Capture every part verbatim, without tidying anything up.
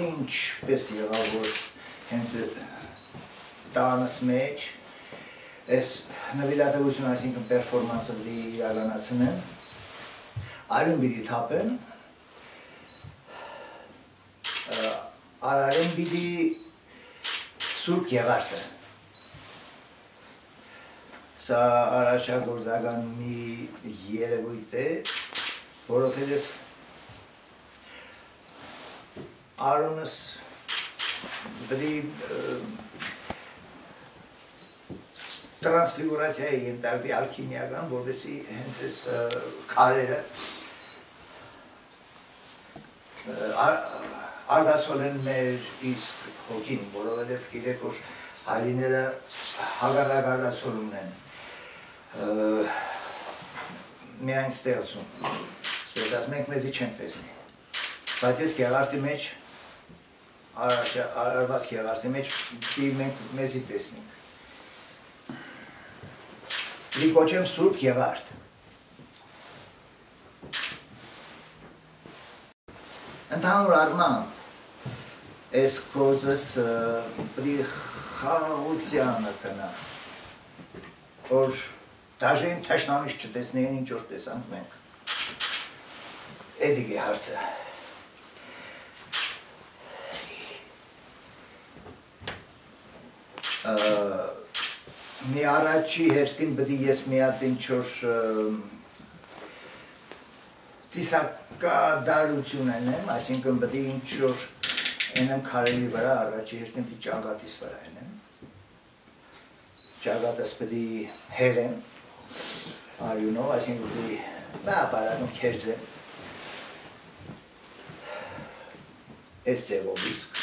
ինչպես եղավ, որ հենց տանս մեջ այս նվիրատվությունը, այսինքն պերֆորմանսը պիտի իրականացնեն, այլում պիտի թափեն, արարեն պիտի Սուրբ Եղարտը։ Սա առաջագործական մի երևույթ է, որովհետև Արոնս պիտի տրանսֆիգուրացիայի ենթարկվի ալքիմիական, որովհետև հենց այս քարերը արգացոլ են մեր իսկ հոգին, որովհետև գիտեք, որ հայրիները հագարակ արգացոլ ունեն միայն ստեղծում, սպետաս մենք մեզի չենք տեսնի, բայց ես գեղարտի մեջ, արարված գեղարտի մեջ մենք մեզի տեսնենք։ Լի կոչեմ Սուրբ Եղարտ։ Ընդհանուր առմամբ, այս գործս պիտի խաղաղությանը կնա, որ դաժե իմ թշնամից չտեսնեին ինչ որ տեսանք մենք։ Էդիկ է հարցը։ Մի առաջի հերթին պիտի ես մի հատ ինչ-որ ծիսակադարություն ենեմ, այսինքն պիտի ինչ-որ ենեմ քարերի վրա, առաջի հերթին պիտի ճագատիս վրա ենեմ, ճագատս պիտի հերեմ, արյունով, այսինքն պիտի նա ապարանում կերձեմ, այս ձևով իսկ։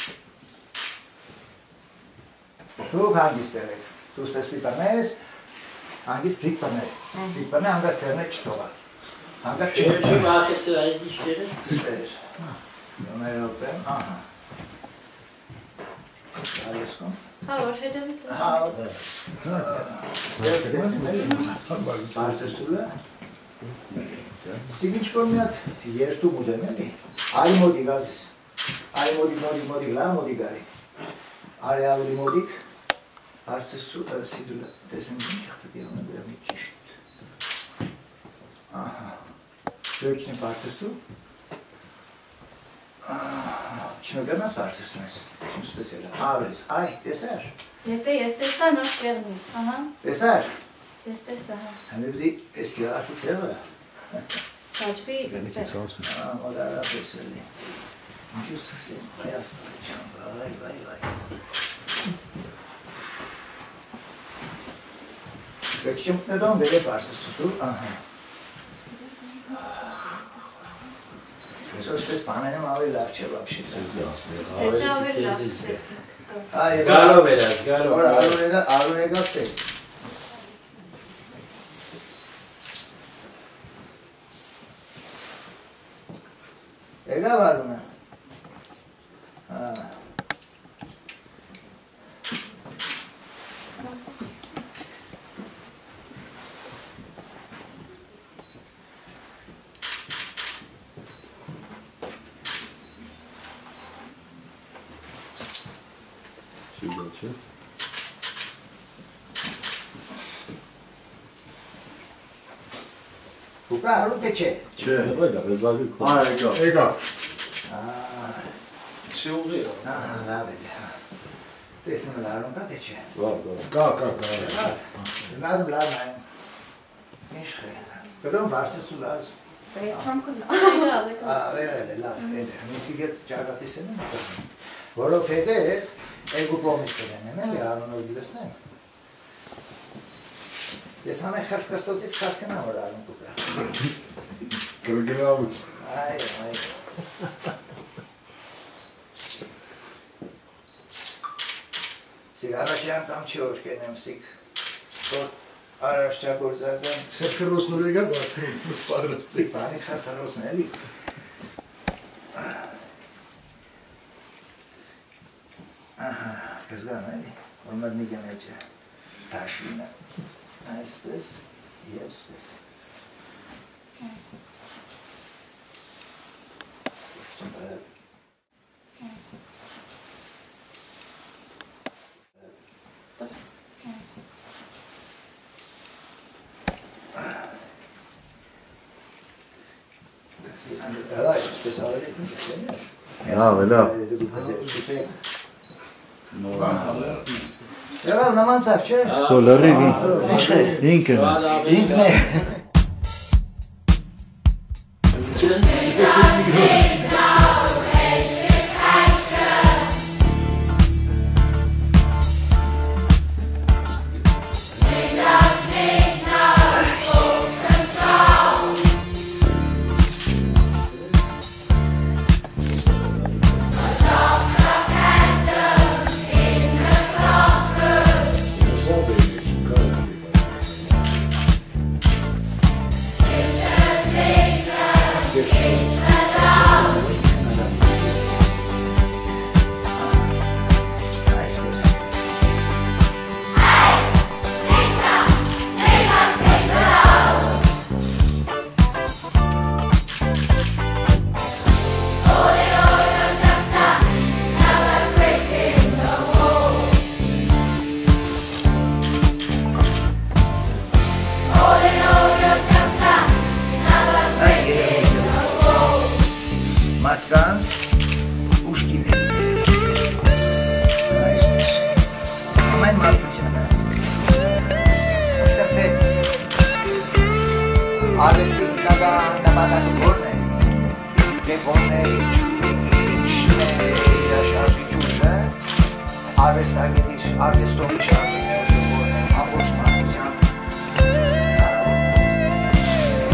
Դուք հանգիստ եղեք, դու սպես պի պարնես, հանգիստ ձիք պարներ, ձիք պարներ հանգար ծերներ չթողալ, հանգար չհեր։ Չեմ ախեցր այդ իշկերը։ Իշկեր, նոմեր ոպեմ, ահա։ Արեսկոն։ Հա, որ հետևիտ։ Հա, ստեղծ տեսնում էլի, բարսերսուլը, սիգ ինչ-որ մի հատ երդում ուդեմ էլի, այ մոդի գազիս, այ մոդի, մոդի, մոդի, լա մոդի գարի, արի ավելի մոդիկ, բարսերսու, սիդուլը, տեսնեմ ինչ աղտի եղնը բերամի ճիշտ, ահա, դու եք չնի բարսերսու, Չնոգանաս բարսերսուն ես, չմ սպեսել է, ավերից, այ, տեսար։ Եթե ես տեսա նոր կեղնի, ահա։ Տեսար։ Ես տեսա, հա։ Հանի բդի ես գեղարտի ծեղը։ Կաչվի մոդարա տեսել է։ Ինչու սկսեմ, Հայաստանը չան, վայ, վայ, վայ։ Բեք չմ նետոն բեր է բարսերսու, ահա։ Այսօր բաներում ավելի լավ չէ վաբշի։ Ցեսը ավելի լավ չէ։ Գարով երաս, գարով։ Որ արուն եկած է։ Եկավ արունը։ Ուկա արուն թե չէ։ Չէ, հրելա, ռեզալի կո։ Ա, եկավ։ Եկավ։ Չի ուղի է։ Ահա, լավ է դե։ Տեսնում էլ արուն կա թե չէ։ Լավ, լավ։ Կա, կա, կա։ Լավ, լավ նայում։ Ինչ է։ Կրոն բարսեսու լազ։ Չամ կնա։ Աղեր է, լավ, միսի գետ ճագատիս են եմ։ Որով հետև, էգու կոմիս կրեն են էլ, արունով դիվեսնեն։ Ես համեն խրտ-կրտոցից կասկնա, որ արուն կուկա։ Կրգնավուց։ Այ, այ։ Սիգ առաջի անգամ չի որ կենեմ սիգ, որ առաջագործական Խրխրոսն որ եկա բացնում, մուս պատրաստի։ Սիգ բանի խրխրոսն էլի։ Ահա, կզգան էլի, որ մր միգեմ էջը տաշվինը, այսպես և սպես։ տեսավելի դուք։ Լավ, լավ։ Եղավ նման ծավ չէ։ Դոլարի ինքն։ Ինքն է։ Մարդկանց ուշքին է, այսպես, ամեն մարդությանը, ասեմ թե արվեստի հիմնական նպատակը որն է, թե որն է ինչն է իրաշարժի ճուժը, արվեստագետի, արվեստողի շարժի ճուժը որն է, ամբողջ մարդության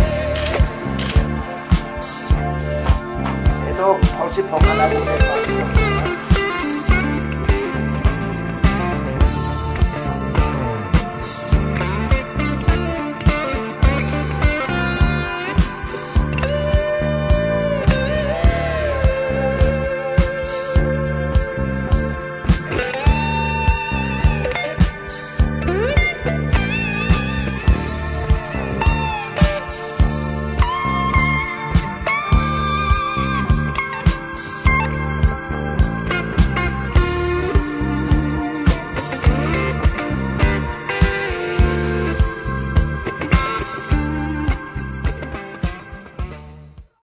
Հետո փորձի փոխանցումներ մասը